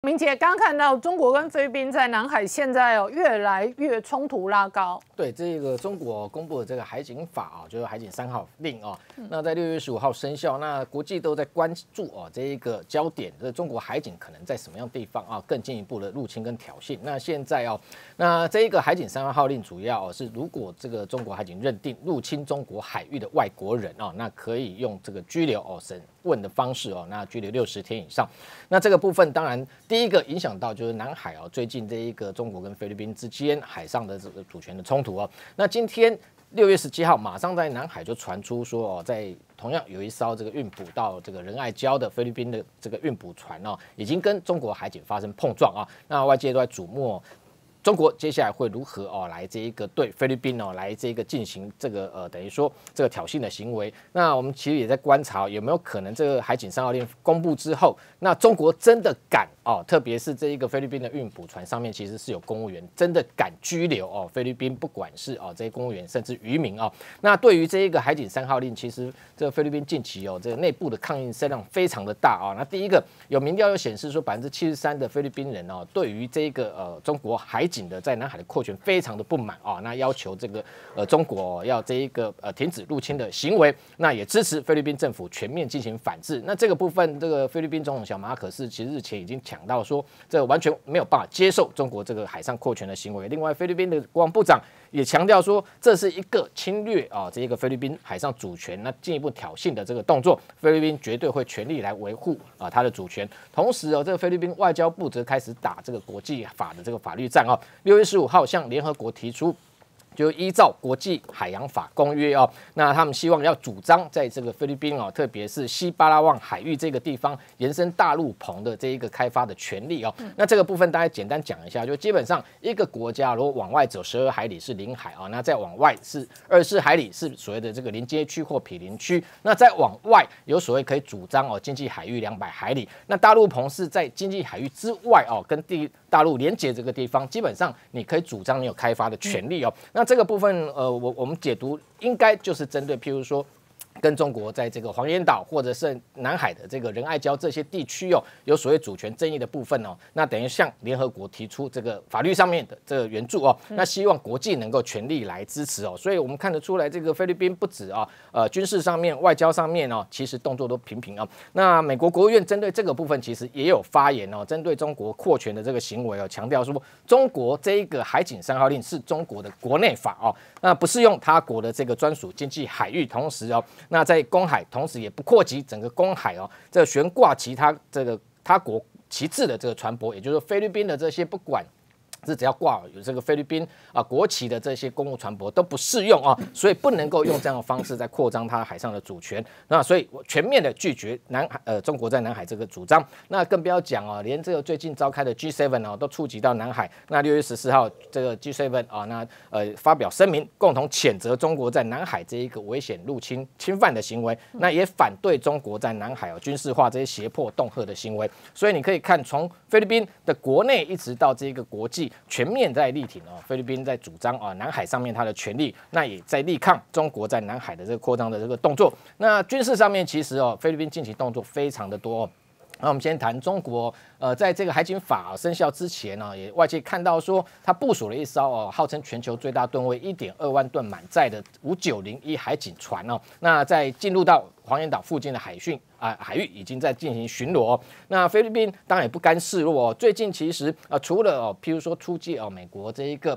明姐刚看到中国跟菲律宾在南海现在越来越冲突拉高。 对，这个中国公布的这个海警法啊，就是海警3号令啊，那在6月15号生效，那国际都在关注这一个焦点，这中国海警可能在什么样的地方啊，更进一步的入侵跟挑衅。那现在那这一个海警3号令主要是，如果这个中国海警认定入侵中国海域的外国人那可以用这个拘留审问的方式那拘留60天以上。那这个部分当然第一个影响到就是南海最近这一个中国跟菲律宾之间海上的这个主权的冲突那今天6月17号，马上在南海就传出说在同样有一艘这个运补到这个仁爱礁的菲律宾的这个运补船已经跟中国海警发生碰撞那外界都在瞩目中国接下来会如何来这一个对菲律宾来这个进行这个等于说这个挑衅的行为？那我们其实也在观察有没有可能这个海警3号令公布之后，那中国真的敢特别是这一个菲律宾的运补船上面其实是有公务员，真的敢拘留菲律宾不管是这些公务员甚至渔民那对于这一个海警3号令，其实这个菲律宾近期这个内部的抗议声浪非常的大那第一个有民调又显示说73%的菲律宾人对于这个中国海警的在南海的扩权非常的不满那要求这个中国要这一个停止入侵的行为，那也支持菲律宾政府全面进行反制。那这个部分，这个菲律宾总统小马可仕其实日前已经讲到说，这完全没有办法接受中国这个海上扩权的行为。另外，菲律宾的国防部长也强调说，这是一个侵略这个菲律宾海上主权，那进一步挑衅的这个动作，菲律宾绝对会全力来维护它的主权。同时这个菲律宾外交部则开始打这个国际法的这个法律战6月15号向联合国提出，就依照国际海洋法公约那他们希望要主张在这个菲律宾特别是西巴拉望海域这个地方延伸大陆棚的这一个开发的权利那这个部分大家简单讲一下，就基本上一个国家如果往外走12海里是领海那再往外是24海里是所谓的这个临街区或毗邻区，那再往外有所谓可以主张经济海域200海里，那大陆棚是在经济海域之外跟大陆连接这个地方，基本上你可以主张你有开发的权利那这个部分我们解读应该就是针对譬如说跟中国在这个黄岩岛或者是南海的这个仁爱礁这些地区有所谓主权争议的部分那等于向联合国提出这个法律上面的这个援助那希望国际能够全力来支持所以我们看得出来，这个菲律宾不止军事上面、外交上面其实动作都频频那美国国务院针对这个部分其实也有发言针对中国扩权的这个行为强调说，中国这一个海警3号令是中国的国内法那不适用他国的这个专属经济海域，同时那在公海，同时也不扩及整个公海这个悬挂其他这个他国旗帜的这个船舶，也就是菲律宾的这些不管是只要挂有这个菲律宾国旗的这些公务船舶都不适用所以不能够用这样的方式在扩张它海上的主权。那所以我全面的拒绝中国在南海这个主张。那更不要讲连这个最近召开的 G7 都触及到南海。那6月14号这个 G7 那发表声明，共同谴责中国在南海这一个危险入侵侵犯的行为，那也反对中国在南海军事化这些胁迫恫吓的行为。所以你可以看从菲律宾的国内一直到这个国际，全面在力挺菲律宾在主张南海上面它的权利，那也在力抗中国在南海的这个扩张的这个动作。那军事上面其实菲律宾近期动作非常的多那我们先谈中国，在这个海警法生效之前也外界看到说，它部署了一艘号称全球最大吨位1.2万吨满载的5901海警船那在进入到黄岩岛附近的海域已经在进行巡逻那菲律宾当然也不甘示弱最近其实除了譬如说出借美国这一个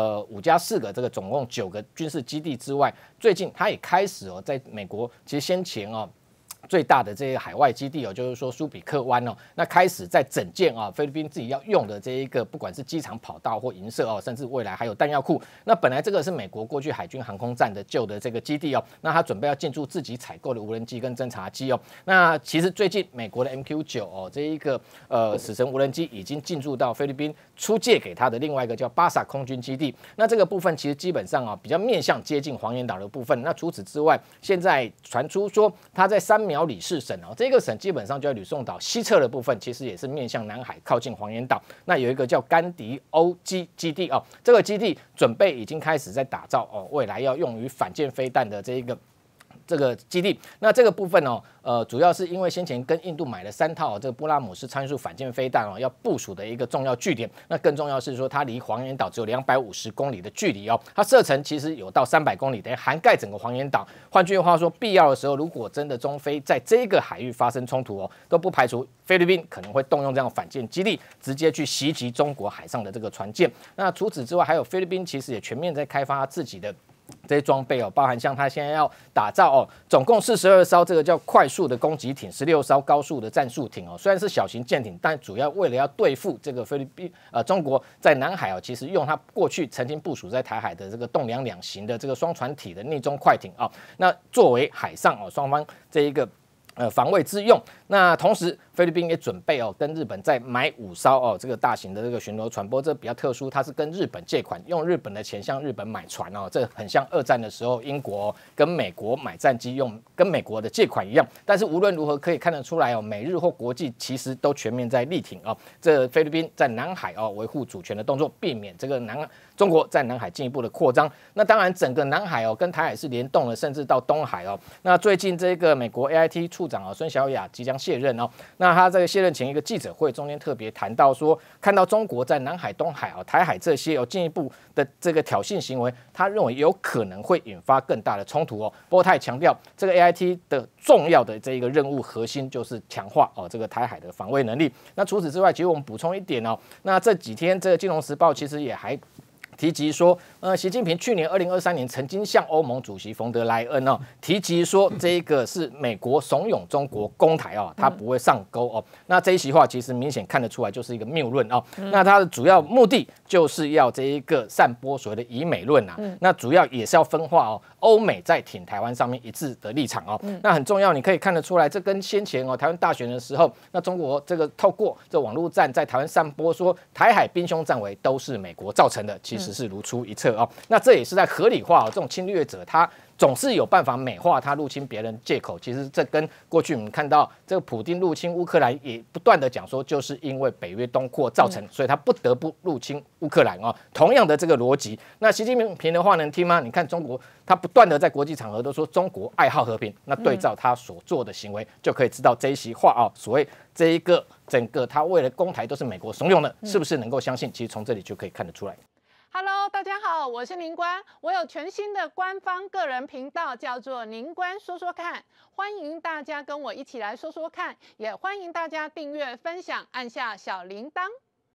5+4个这个总共9个军事基地之外，最近它也开始在美国其实先前最大的这些海外基地就是说苏比克湾那开始在整建菲律宾自己要用的这一个不管是机场跑道或营舍甚至未来还有弹药库。那本来这个是美国过去海军航空战的旧的这个基地那他准备要进驻自己采购的无人机跟侦察机那其实最近美国的 MQ9这一个死神无人机已经进驻到菲律宾出借给他的另外一个叫巴萨空军基地。那这个部分其实基本上比较面向接近黄岩岛的部分。那除此之外，现在传出说他在3苗里士省这个省基本上就在吕宋岛西侧的部分，其实也是面向南海靠近黄岩岛。那有一个叫甘迪欧基基地这个基地准备已经开始在打造未来要用于反舰飞弹的这一个这个基地。那这个部分哦，主要是因为先前跟印度买了3套这个布拉姆斯参数反舰飞弹哦，要部署的一个重要据点。那更重要是说，它离黄岩岛只有250公里的距离哦，它射程其实有到300公里，等于涵盖整个黄岩岛。换句话说，必要的时候，如果真的中菲在这个海域发生冲突哦，都不排除菲律宾可能会动用这样反舰基地，直接去袭击中国海上的这个船舰。那除此之外，还有菲律宾其实也全面在开发自己的这些装备哦，包含像它现在要打造哦，总共42艘这个叫快速的攻击艇，16艘高速的战术艇哦。虽然是小型舰艇，但主要为了要对付这个菲律宾中国在南海哦，其实用它过去曾经部署在台海的这个动2型的这个双船体的逆中快艇啊，那作为海上哦双方这一个防卫之用。那同时，菲律宾也准备哦跟日本再买5艘哦这个大型的这个巡逻船，不过这比较特殊，它是跟日本借款，用日本的钱向日本买船哦，这很像2战的时候英国跟美国买战机用跟美国的借款一样。但是无论如何可以看得出来哦，美日或国际其实都全面在力挺哦这菲律宾在南海哦维护主权的动作，避免这个中国在南海进一步的扩张。那当然，整个南海哦跟台海是联动了，甚至到东海哦。那最近这个美国 AIT 处长孙小雅即将卸任哦。那他在卸任前一个记者会中间特别谈到说，看到中国在南海、东海、台海这些有进一步的这个挑衅行为，他认为有可能会引发更大的冲突哦。不过他也强调，这个 AIT 的重要的这一个任务核心就是强化这个台海的防卫能力。那除此之外，其实我们补充一点哦，那这几天这个《金融时报》其实也还提及说，习近平去年2023年曾经向欧盟主席冯德莱恩提及说，这个是美国怂恿中国攻台他不会上钩哦。那这一席话其实明显看得出来就是一个谬论哦。那它的主要目的就是要这一个散播所谓的以美论啊。那主要也是要分化欧美在挺台湾上面一致的立场哦。那很重要，你可以看得出来，这跟先前台湾大选的时候，那中国这个透过这网络战在台湾散播说台海兵凶战危都是美国造成的，其实是如出一辙哦。那这也是在合理化这种侵略者他总是有办法美化他入侵别人借口。其实这跟过去我们看到这个普丁入侵乌克兰也不断的讲说，就是因为北约东扩造成，所以他不得不入侵乌克兰同样的这个逻辑，那习近平的话能听吗？你看中国他不断的在国际场合都说中国爱好和平，那对照他所做的行为，就可以知道这一席话所谓这一个整个他为了攻台都是美国怂恿的，是不是能够相信？其实从这里就可以看得出来。 Hello， 大家好，我是宁官，我有全新的官方个人频道，叫做宁官说说看，欢迎大家跟我一起来说说看，也欢迎大家订阅、分享，按下小铃铛。